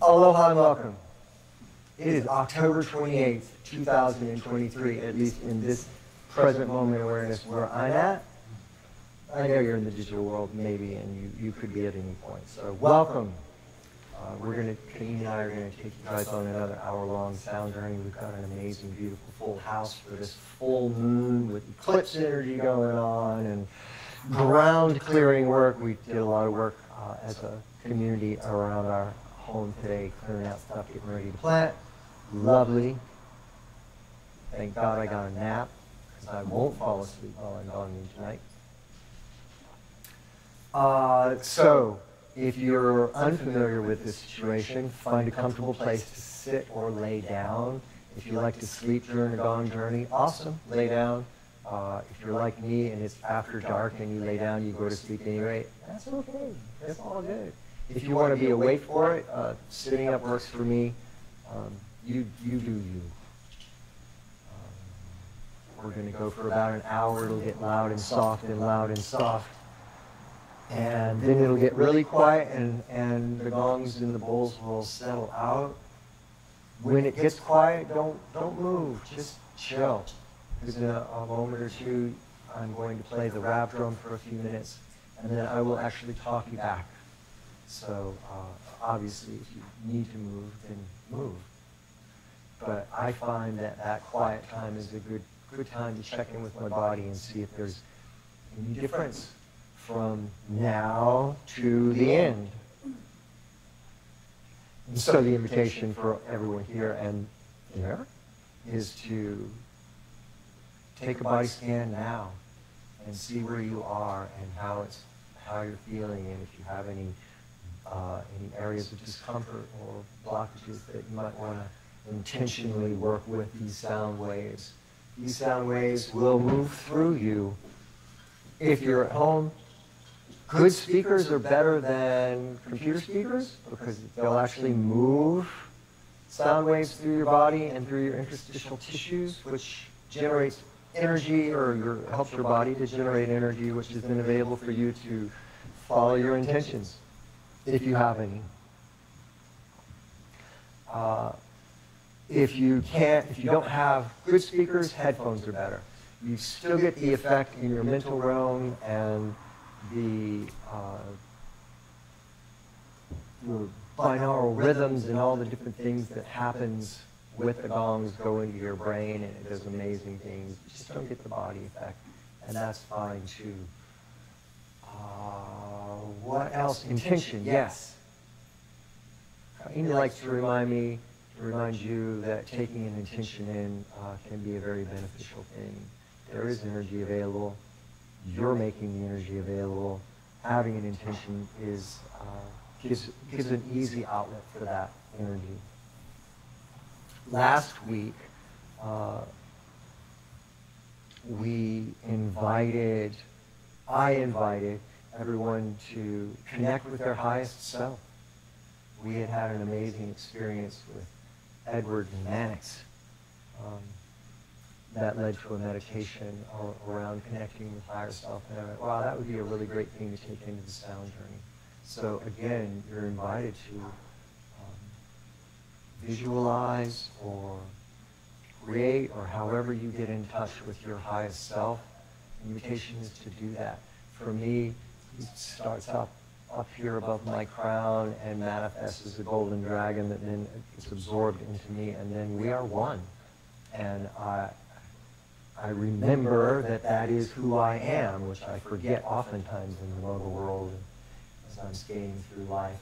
Aloha and welcome. It is October 28th, 2023, at least in this present moment awareness where I'm at. I know you're in the digital world, maybe, and you could be at any point. So welcome. Kaine and I are going to take you guys on another hour-long sound journey. We've got an amazing, beautiful full house for this full moon with eclipse energy going on and ground clearing work. We did a lot of work as a community around our home today, clearing out stuff, getting ready to plant. Lovely. Thank God I got a nap, because I won't fall asleep while I'm gone tonight. So, if you're unfamiliar with this situation, find a comfortable place to sit or lay down. If you like to sleep during a gong journey, awesome, lay down. If you're like me and it's after dark and you lay down, you go to sleep anyway, that's okay, that's all good. If you want to be awake for it, sitting up works for me. You do you. We're going to go for about an hour. It'll get loud and soft and loud and soft. And then it'll get really quiet and the gongs and the bowls will settle out. When it gets quiet, don't move, just chill. Because in a moment or two, I'm going to play the rap drum for a few minutes, and then I will actually talk you back. So obviously, if you need to move, then move. But I find that quiet time is a good time to check in with my body and see if there's any difference from now to the end. And so the invitation for everyone here and there is to take a body scan now and see where you are and how you're feeling, and if you have any areas of discomfort or blockages that you might want to intentionally work with these sound waves. These sound waves will move through you. If you're at home, good speakers are better than computer speakers because they'll actually move sound waves through your body and through your interstitial tissues, which generates energy or helps your body to generate energy, which is then available for you to follow your intentions, if you have any. If you don't have good speakers, headphones are better. You still get the effect in your mental realm and the binaural rhythms and all the different things that happens with the gongs go into your brain, and it does amazing things. You just don't get the body effect, and that's fine too. What else? Intention, yes. Kaine likes to remind you that taking an intention in can be a very beneficial thing. There is energy available. You're making the energy available. Having an intention gives an easy outlet for that energy. Last week, I invited everyone to connect with their highest self. We had an amazing experience with Edward and Mannix that led to a meditation around connecting with higher self. And I went, wow, that would be a really great thing to take into the sound journey. So again, you're invited to visualize or create, or however you get in touch with your highest self. The invitation is to do that. For me, it starts up here above my crown and manifests as a golden dragon that then gets absorbed into me, and then we are one. And I remember that is who I am, which I forget oftentimes in the mobile world as I'm skating through life.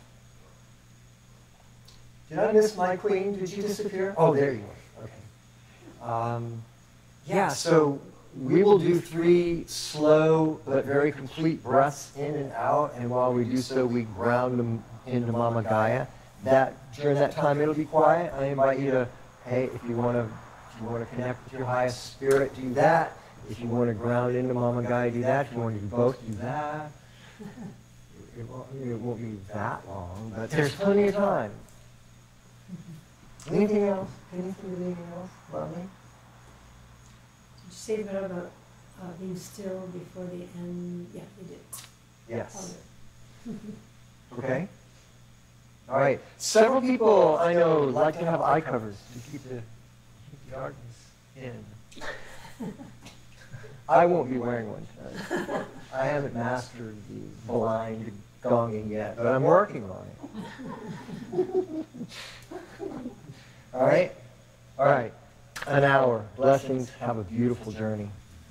Did I miss my queen? Did you disappear? Oh, there you are. Okay. Yeah, so we will do 3 slow but very complete breaths in and out, and while we do so, we ground them into Mama Gaia. During that time, it'll be quiet. I invite you to, hey, if you want to connect with your highest spirit, do that. If you want to ground into Mama Gaia, do that. If you want to do both, do that. It won't be that long, but there's plenty of time. Anything else? Anything else about me? Did you say about being still before the end? Yeah, you did. Yes. Okay. All right. Several people I know like to have eye covers to keep the darkness in. I won't be wearing one tonight. I haven't mastered the blind gonging yet, but I'm working on it. All right? All right. An hour. Blessings. Have a beautiful journey.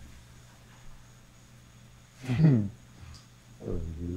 I love you.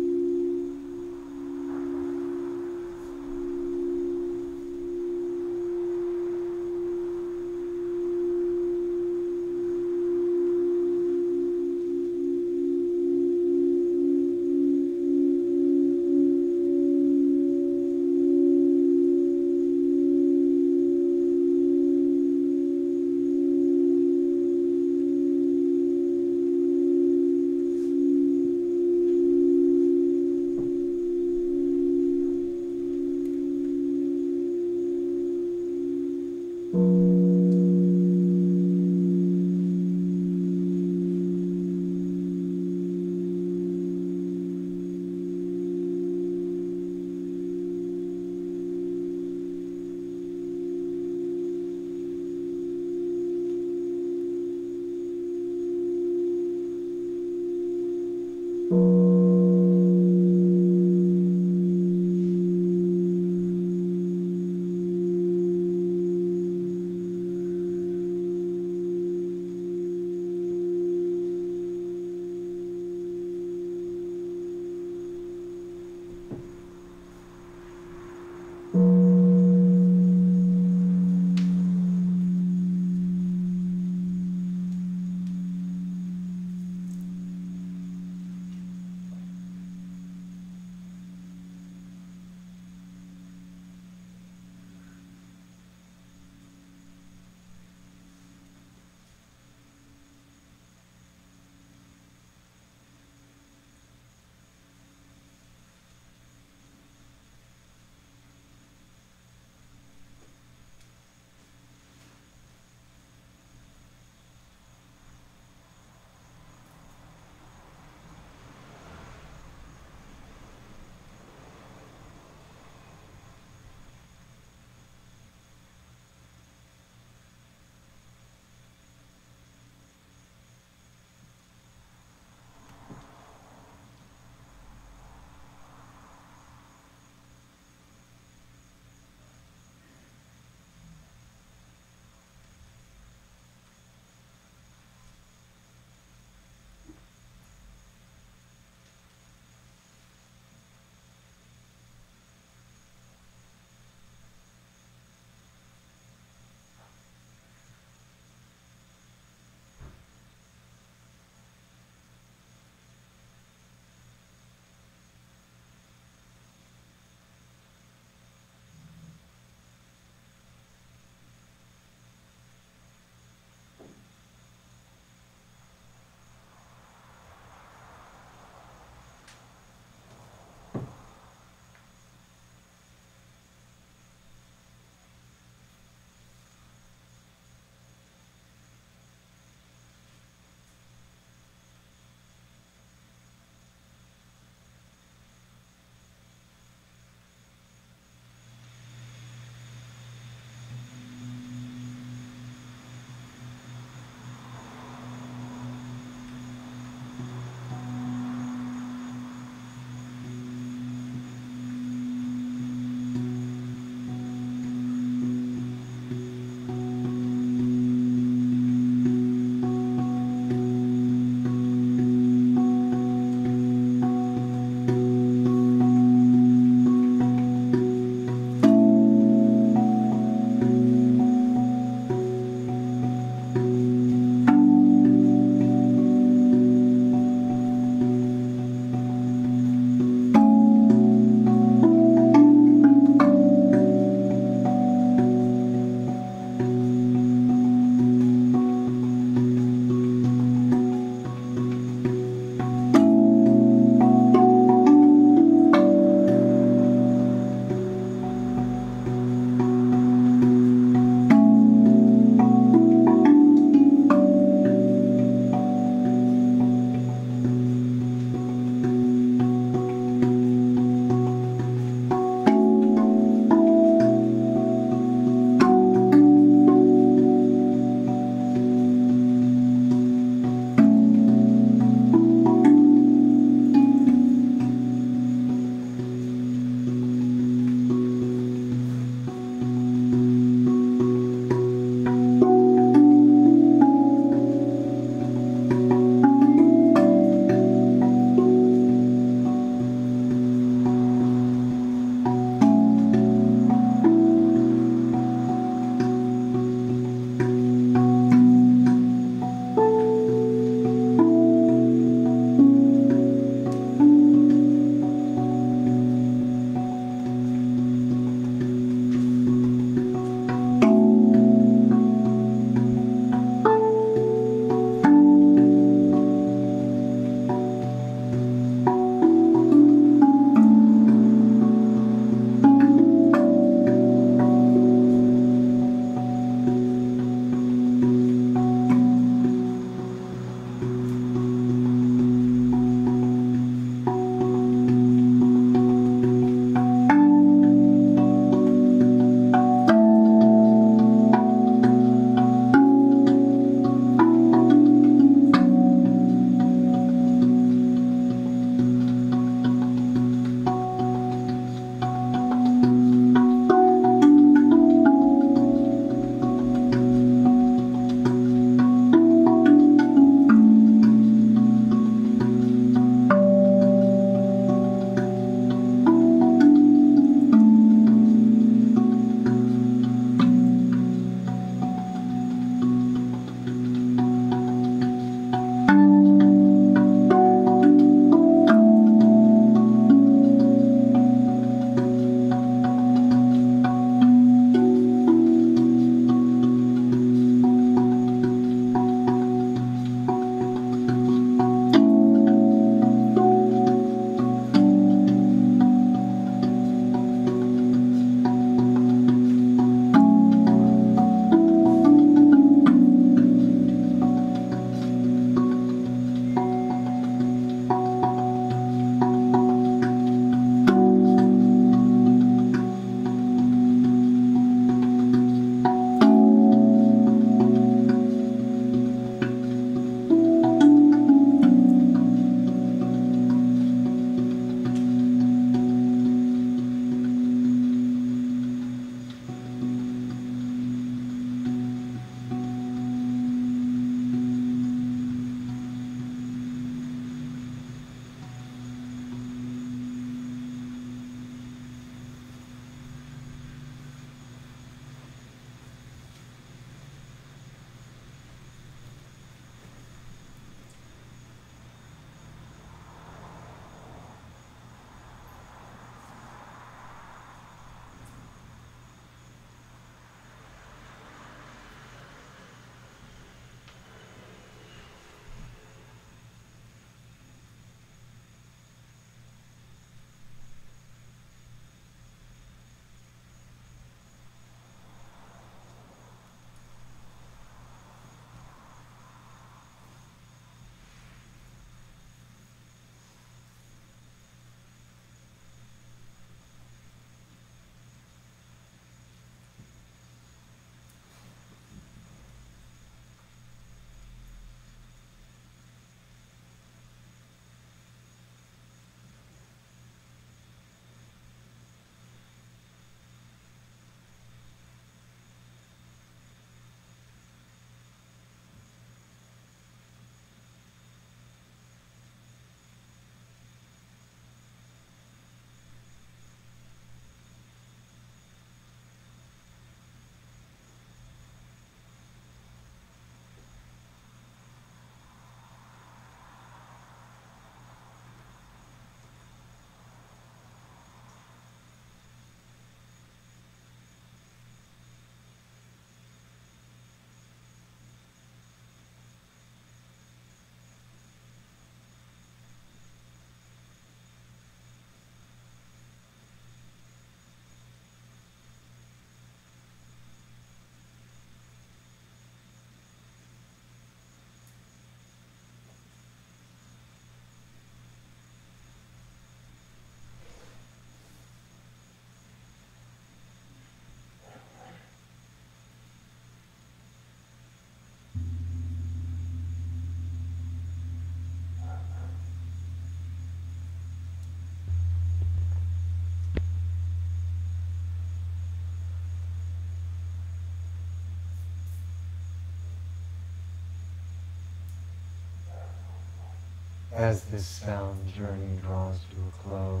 As this sound journey draws to a close,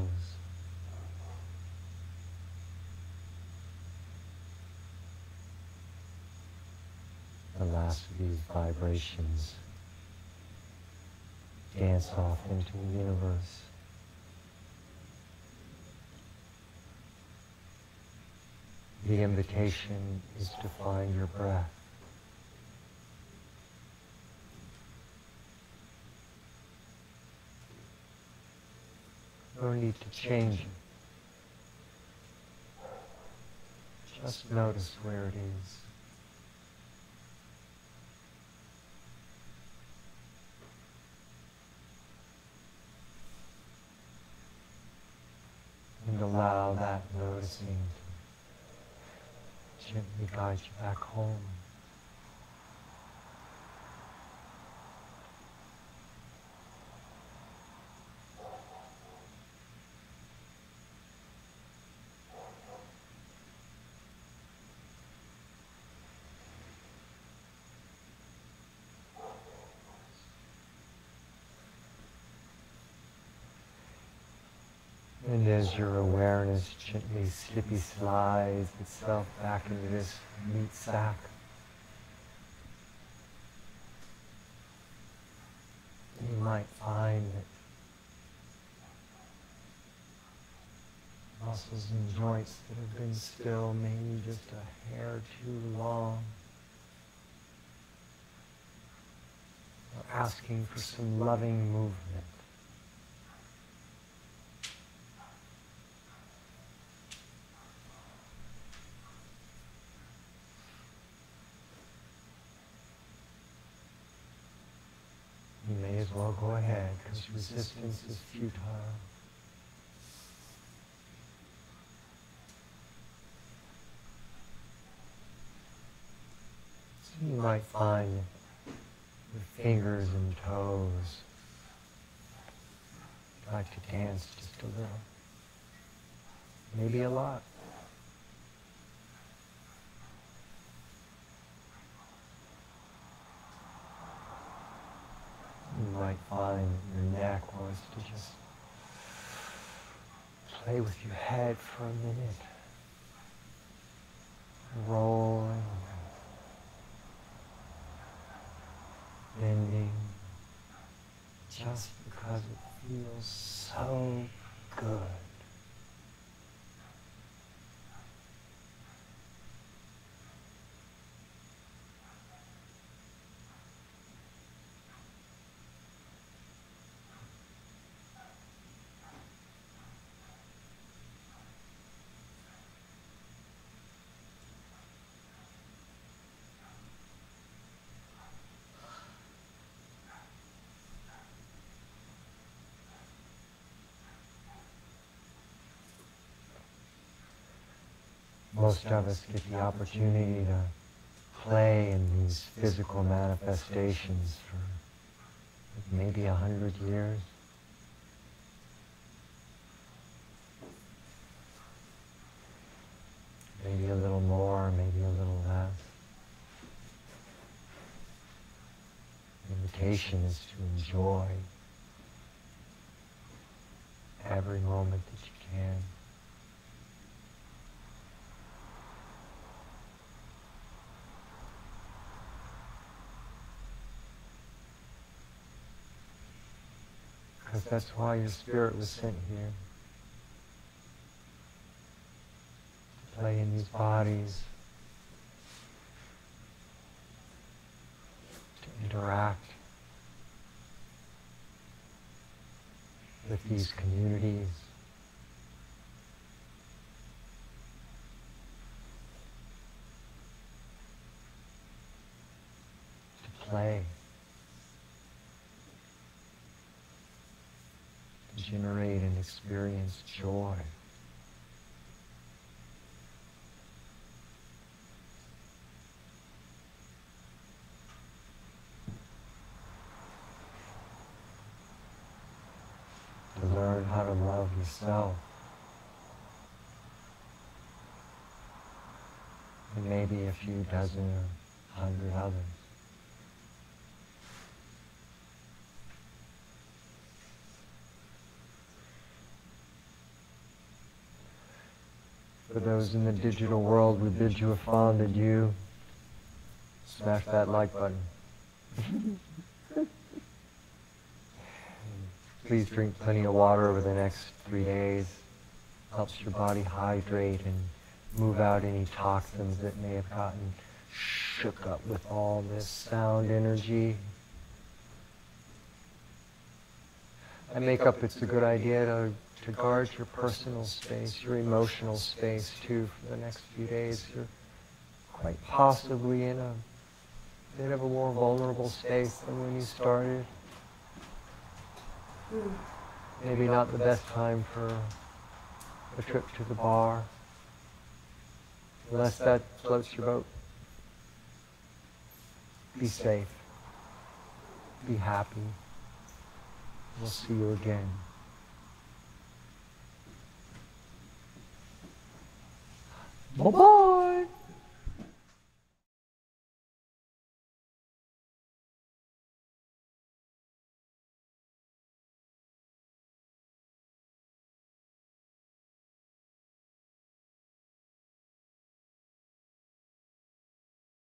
the last of these vibrations dance off into the universe. The invitation is to find your breath. No need to change it. Just notice where it is. And allow that noticing to gently guide you back home. And as your awareness gently slippy slides itself back into this meat sack, you might find that muscles and joints that have been still maybe just a hair too long are asking for some loving movement. You may as well go ahead, because resistance is futile. So you might find your fingers and toes like to dance just a little, maybe a lot. You might find that your neck wants to just play with your head for a minute, rolling, bending, just because it feels so good. Most of us get the opportunity to play in these physical manifestations for maybe 100 years. Maybe a little more, maybe a little less. The invitation is to enjoy every moment that you can. Because that's why your spirit was sent here. To play in these bodies. To interact with these communities. To play. Generate and experience joy. To learn how to love yourself. And maybe a few dozen or 100 others. For those in the digital world, we bid you a fond adieu. Smash that like button. Please drink plenty of water over the next 3 days. Helps your body hydrate and move out any toxins that may have gotten shook up with all this sound energy. I make up it's a good idea to guard your personal space, your emotional space too for the next few days. You're quite possibly in a bit of a more vulnerable space than when you started. Maybe not the best time for a trip to the bar, unless that floats your boat. Be safe. Be happy. We'll see you again. Bye-bye.